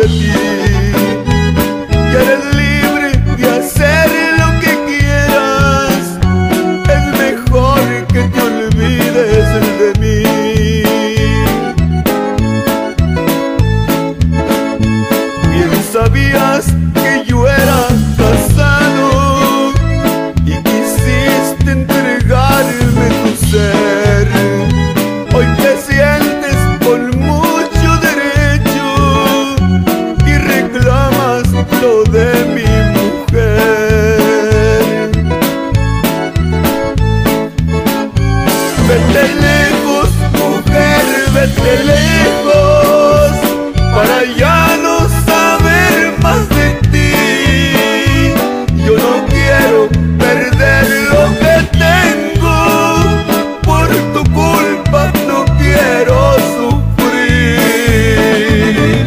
de ti. Y eres libre de hacer lo que quieras, es mejor que te olvides de mí. Bien sabías que yo era casado y quisiste entregarme tu ser. Hoy te sientes con mucho derecho y reclamas lo de mi mujer. Vete lejos, mujer, vete lejos, para ya no saber más de ti. Yo no quiero perder lo que tengo, por tu culpa no quiero sufrir.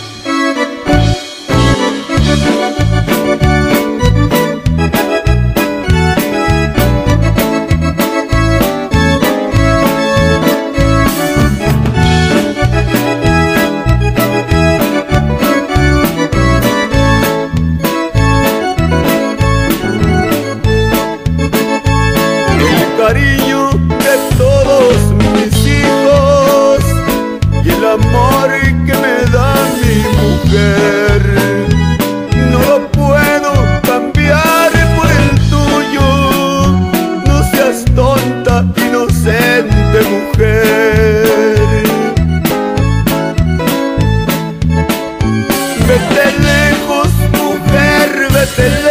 Cariño de todos mis hijos y el amor que me da mi mujer, no lo puedo cambiar por el tuyo. No seas tonta, inocente mujer. Vete lejos, mujer, vete lejos,